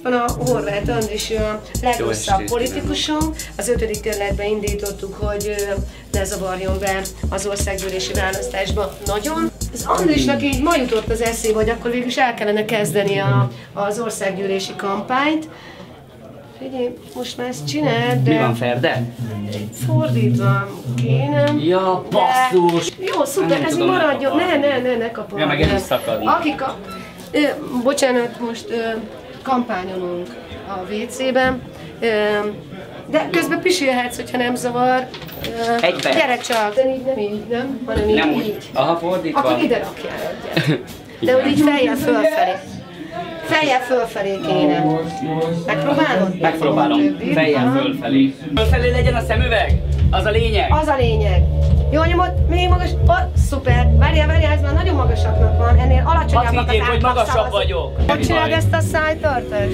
van a Horváth Andris, a legrosszabb politikusunk. Az 5. kerületben indítottuk, hogy ne zavarjon be az országgyűlési választásba nagyon. Az Andrisnak így ma jutott az eszébe, hogy akkor végül is el kellene kezdeni az országgyűlési kampányt. Figyelj, most már ezt csináld, de... Mi van, Ferde? Fordítva kéne. Ja, basszus! Jó, szuper, ez maradjon. Ne kapom. Ja, meg ez is szakadni. Bocsánat, most kampányolunk a WC-ben, de közben pisilhetsz, hogyha nem zavar. Egybe. Gyere csak. De így nem? Hanem Nem így. úgy. Aha, fordítva. Akkor ide rakjál egyet. De úgy így fejjel fölfelé. Fejjel fölfelé kéne. Megpróbálod? Megpróbálom. Fejjel fölfelé. Fölfelé legyen a szemüveg? Az a lényeg? Az a lényeg. Jó nyomod, még magas. Szuper. Várjál, ez már nagyon magasaknak van. Ennél alacsonyabbak az átlag. Hogy magasabb vagyok. Hogy csináld ezt a szájtartást?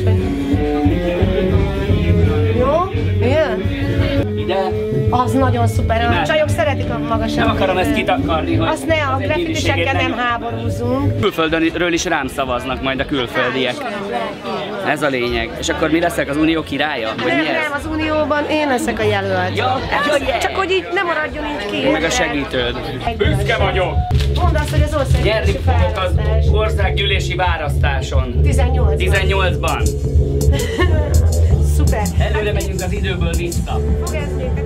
Jó? Milyen? Ide. Az nagyon szuper. A csajok szeretik a magasabb. Nem akarom ezt kitakarni, hogy... Azt ne, a grafitisekkel nem háborúzunk. Külföldről is rám szavaznak majd a külföldiek. Ez a lényeg. És akkor mi leszek, az Unió királya? Vagy mi ez? Nem, az Unióban én leszek a jelölt. Ja, csak hogy így nem maradjon így ki. Meg a segítőd. Büszke vagyok! Mondd azt, hogy az Nyerni országgyűlési fogok az választás. országgyűlési választáson. 18-ban. 18-ban. Szuper. Előre megyünk az időből vissza. Fog ez még